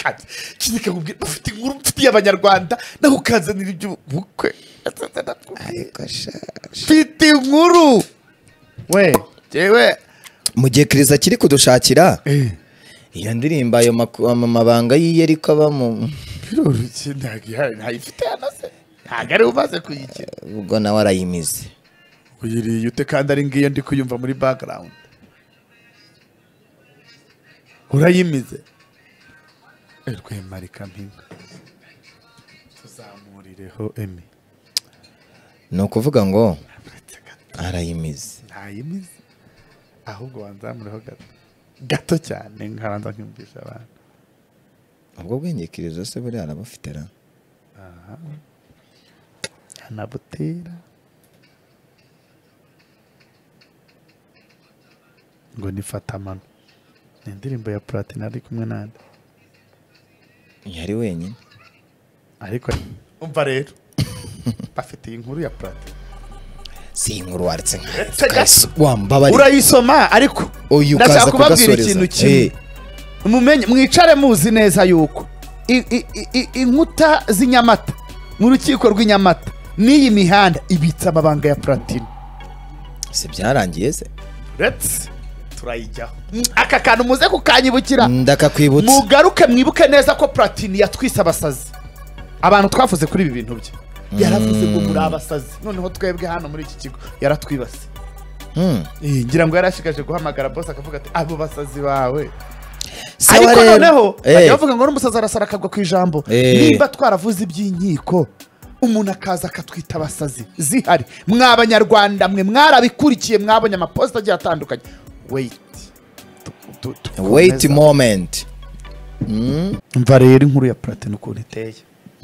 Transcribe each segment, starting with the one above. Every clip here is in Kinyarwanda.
kizika kubwira bafite inkuru mfitiye abanyarwanda naho ukazanira ibyo bukwe ariko mfite inkuru we jewe mu gihe Kriza kiri kudushakira iyo ndirimba ayo mabanga y'Iyeriko abamo biroroshye ntayifite yanase ntabwo ari umaze kuyikira ubwo nawe arayimize uyiriye ute kandi ari ngiyo ndi kuyumva muri background urayimize Rwemarika mpinga tuzamurireho Emi ni ukuvuga ngo arayimize ntayimize ahubwo wanzamureho gato cyane nkabanza nkumvisha abantu ubwo bwengekirizo se buri arabafite ra anabutera ngo nifata amano ni indirimbo ya Platini ari kumwe nande yari wenyine ariko umva rero bafite inkuru ya Platini si inkuru waretse wambabari urayisoma ariko ndashaka kubabwira ikintu kimwe mumenye mwicare muzi neza yuko inkuta z'inyamata mu rukiko rw'inyamata n'iyi mihanda ibitsa amabanga ya Platini si byarangiye se uretse turayijyaho aka kantu muze kukanyibukira ndakakwibutsa mugaruke mwibuke neza ko Platini yatwise abasazi abantu twavuze kuri ibi bintu bye yaravuze ngo muri abasazi noneho twebwe hano muri iki kigo yaratwibase ngira ngo yarashigaje guhamagara boss akavuga ati abo basazi bawe ariko noneho ajya bavuga ngo n'umusazi arasara akagwa ku ijambo nimba twaravuze iby'inkiko umuntu akaza akatwita abasazi zihari mw'abanyarwanda mwe mwarabikurikiye mwabonye amaposita agiye atandukanye wait moment mva rero inkuru ya Platini ukuntu iteye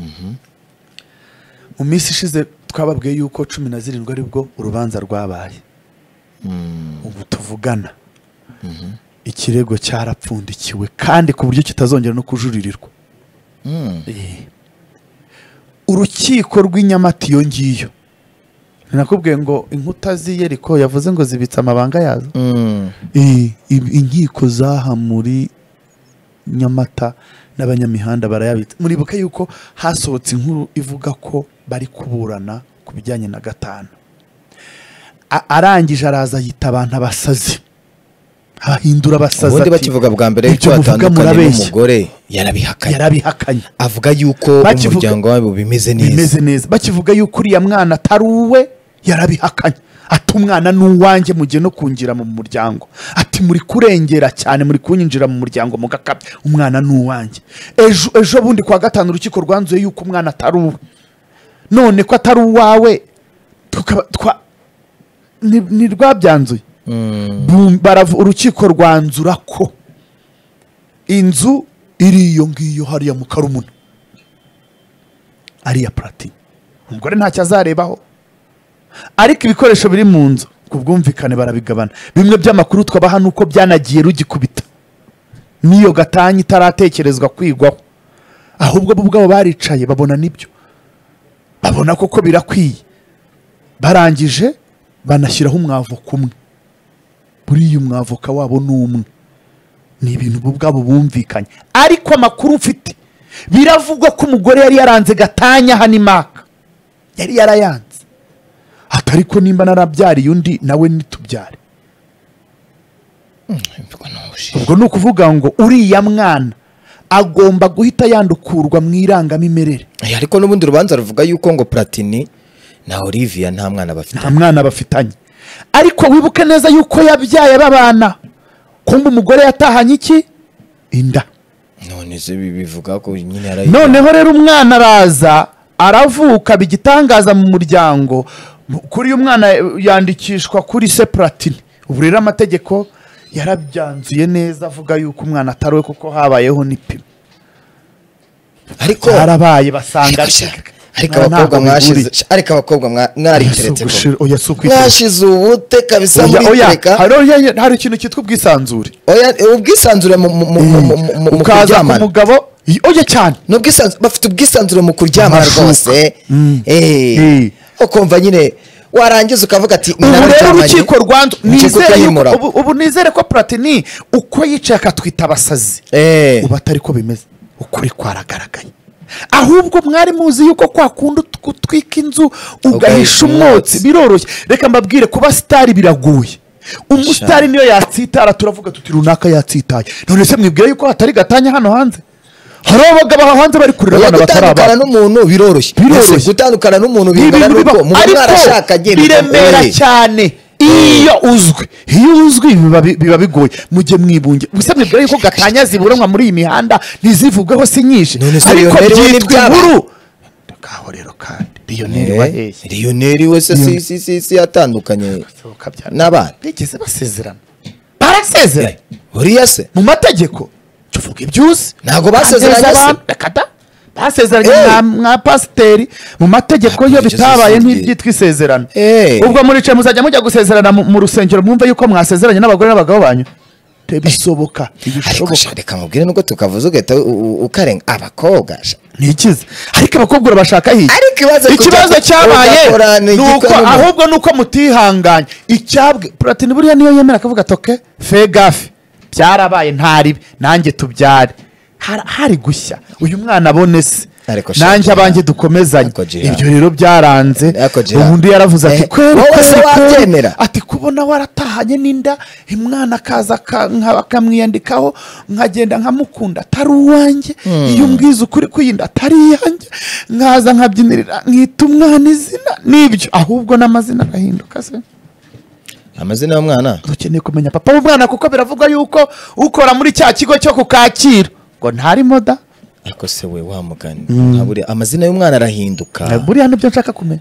mu minsi ishize twababwiye yuko 17 aribwo urubanza rwabaye ubu tuvugana ikirego cyarapfundikiwe kandi ku buryo kitazongera no kujuririrwa urukiko rw'inyamata iyo ngiyo nakubwiye ngo inkuta z'Iyeriko yavuze ngo zibitsa amabanga yazo inkiko zaha muri Nyamata n'abanyamihanda barayabitse muribuka yuko hasohotse inkuru ivuga ko bari kuburana ku bijyanye na gatanu arangije araza yita abantu abasazi ahindura abasazi ubundi bakivuga bwa mbere yuko atandukanye n'umugore yarabihakanye avuga yuko umuryango wabo bimeze neza bakivuga yuko uriya mwana atari uwe yarabihakanye ati umwana n'uwanjye mugiye no kungira mu muryango ati muri kurengera cyane muri kunyinjira mu muryango mugakabye umwana n'uwanjye ejo bundi kwa gatanu urukiko rwanzuye yuko umwana atari uwe none ko atari uwawe ni rwabyanzuye urukiko rwanzura ko inzu iri iyo ngiyo hariya mu Karumuna ariya Platini umugore ntacyo azarebaho ariko ibikoresho biri mu nzu kubwumvikane barabigabana bimwe by'amakuru twabaha nuko byanagiye rugikubita niyo gatanya itaratekerezwa kwigwaho ahubwo bo ubwabo baricaye babona nibyo babona koko birakwiye barangije banashyiraho umwavoka umwe buriya umwavoka wabo n'umwe ni ibintu bo ubwabo bumvikanye ariko amakuru ufite biravugwa ko umugore yari yaranze gatanya hanimaka yari yarayanze atariko nimba narabyariye undi nawe nitubyare ubwo ni ukuvuga ngo uriya mwana agomba guhita yandukurwa mu irangamimerere ariko n'ubundi rubanza ruvuga yuko ngo Platini na Olivia nta mwana bafitanye ariko wibuke neza yuko yabyaye babana kumbe umugore yatahanye iki inda none se bivuga ko nyine noneho rero umwana araza aravuka bigitangaza mu muryango kuri uyu mwana yandikishwa kuri se Platini ubu rero amategeko yarabyanzuye neza avuga yuko umwana atariwe kuko habayeho n'ipimo ariko harabaye basanga ariko abakobwa mwariteretse mwashize ubute kabisa muritereka hari ikintu cyitwa ubwisanzure ubwisanzure mu kuryamana umugabo oya cyane bafite ubwisanzure mu kuryamana rwose ukumva nyine warangiza ukavuga ati ubu rero urukiko rwanzu ubu nizere ko Platini uko yicaye akatwita abasazi ubu atari ko bimeze ukuri kwaragaragaye. Ahubwo mwari muzi yuko kwa kundi utwika inzu ugahisha umwotsi biroroshye. Reka mbabwire kuba star biraguye. Umusitari niyo yatsitara turavuga tuti runaka yatsitaye. None se mwibwira yuko hatari gatanya hano hanze? Hari abagabo hanze bari kurira abana bataraba n'umuntu biroroshye. Gutandukana n'umuntu bingana nuko mu mwarashaka agenda biremera cyane. Iyo uzwi biba bigoye. Mujye mwibunge gusa mwibwira yuko gatanya ziburanwa muri iyi mihanda ntizivugweho si nyinshi. Ariko byitwa inkuru kaho rero kandi Lionel wese si yatandukanye n'abana bigeze basezerana. Barasezeranye uriya se mu mategeko tuvuga ibyuzi ntago basezeranye basezeranye nka pasiteri mu mategeko yo bitabaye nk'ibyitwa isezerano. Ubwo muri cyo muzajya mujya gusezerana mu rusengero mwumve yuko mwasezeranye n'abagore n'abagabo banyu bisoboka. Reka mubwire nuko tukavuza ugahita ukarenga abakobwa nikize. Ariko abakobwa urabashaka hiye. Ikibazo cyabaye nuko ahubwo nuko mutihanganye icyabwe Platini buriya niyo yemera akavuga toke fegafi byarabaye ntaribe nanjye tubyare hari gushya uyu mwana abone se nanjye abanjye dukomezanye. Ibyo rero byaranze. Ubundi yaravuze ati wabyemera ati kubona waratahanye n'inda umwana akaza akamwiyandikaho nkagenda nkamukunda atari uwanjye. Iyo mbwiza ukuri kuyinda atari iyanjye nkaza nkabyinirira nkita umwana izina n'ibyo ahubwo n'amazina agahinduka se. Amazina y'umwana dukeneye kumenya papa w'umwana kuko biravugwa yuko ukora muri cya kigo cyo kukakira ngo ntari moda. Ariko se we wamugani buri amazina y'umwana arahinduka. Buriya nibyo nshaka kumenya.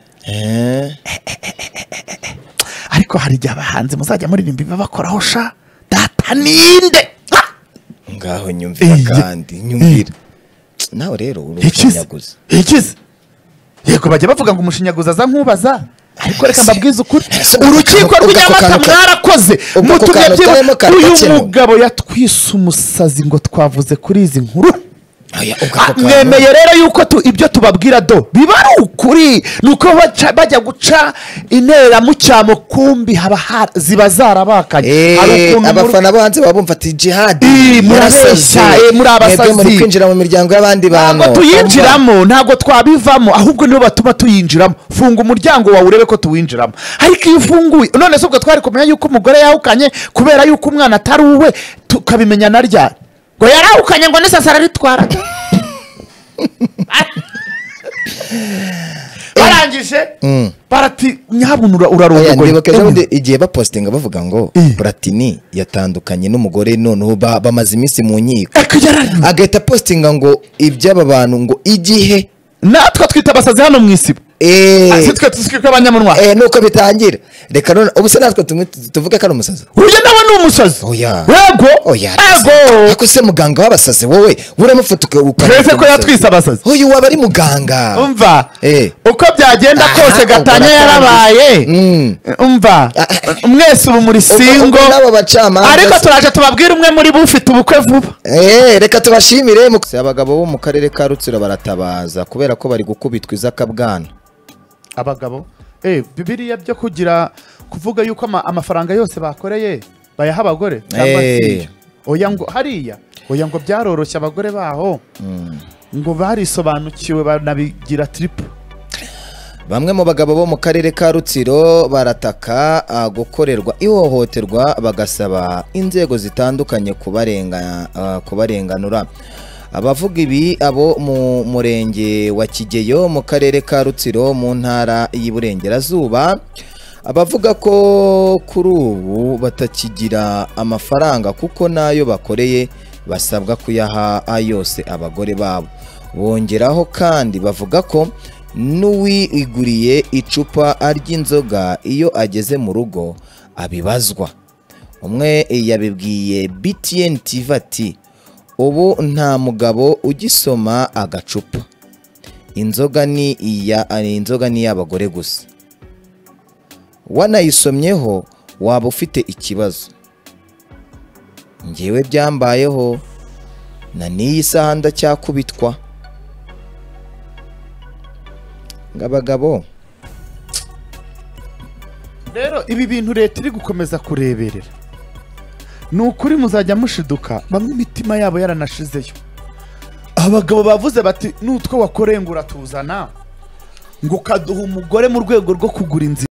Ariko hari igihe abahanzi muzajya muririmba bakoraho sha data ninde ngaho nyumvira kandi nyumvira nawe rero urushinyaguza ikize. Yego bajya bavuga ngo umushinyaguza aza nkubaza. Ariko reka mbabwize ukuri urukiko rw'Inyamata mwarakoze mutubye uyu mugabo yatwise umusazi ngo twavuze kuri izi nkuru. Mwemeye rero yuko ibyo tubabwira do biba ari ukuri nuko bajya guca intera mu cyamo kumbi haba ziba zarabakanye. Abafana bo hanze babumva ati jihad murabeshya muri abasazi muri kwinjira mu miryango y'abandi bantu. Ntabwo tuyinjiramo ntabwo twabivamo ahubwo nibo batuma tuyinjiramo. Funga umuryango wawe urebe ko tuwinjiramo. Ariko iyo ufunguye none se ubwo twari kumenya yuko umugore yahukanye kubera yuko umwana atari uwe tukabimenya na ryari ngo yarahukanye ngo n'isasara ritwaraga. Barangije barati nyabunura urarongoye. Igihe bapostinga bavuga ngo Platini yatandukanye n'umugore noneho bamaze iminsi mu nkiko agahita postinga ngo iby'aba bantu ngo igihe natwe twita abasazi hano mu isibo. Twe tuzikwe abanyamunwa nuko bitangira. Reka none ubuse natwe tuvuge ko ari umusazi. Uyu nawe ni umusazi. Yego ako se muganga w'abasazi wowe uramufutuka ukareze ko yatwise abasazi. Uyu waba ari muganga. Umva uko byagenda kose gatanya yarabaye. Umva mwese ubu muri singo ariko turaje tubabwira umwe muri bufite ubukwe vuba. Reka tubashimire abagabo bo mu karere ka Rutsiro baratabaza kubera ko bari gukubitwa izakabwana. Abagabo Bibiliya byo kuvuga yuko amafaranga yose bakoreye bayaha abagore cyangwa se oya ngo hariya oya ngo byaroroshye abagore baho ngo barisobanukiwe banabigira triple. Bamwe mu bagabo bo mu karere ka Rutsiro barataka gukorerwa ihohoterwa bagasaba inzego zitandukanye kubarenganura. Abavuga ibi abo mu murenge wa Kigeyo mu karere ka Rutsiro mu ntara y'Iburengerazuba abavuga ko kuri ubu batakigira amafaranga kuko nayo bakoreye basabwa kuyaha yose abagore babo. Bongeraho kandi bavuga ko n'uwiguriye icupa ry'inzoga iyo ageze mu rugo abibazwa. Umwe yabibwiye BTN TV ati ubu nta mugabo ugisoma agacupa, inzoga ni iy'abagore gusa, wanayisomyeho waba ufite ikibazo. Njyewe byambayeho na n'iyi saha ndacyakubitwa. Ngabagabo rero ibi bintu leta iri gukomeza kureberera. Nukuri muzajya mushiduka bamwe imitima yabo yaranashizeyo. abagabo bavuze bati nutwe wakoreye ngo uratuzana ngo ukaduha umugore mu rwego rwo kugura inzira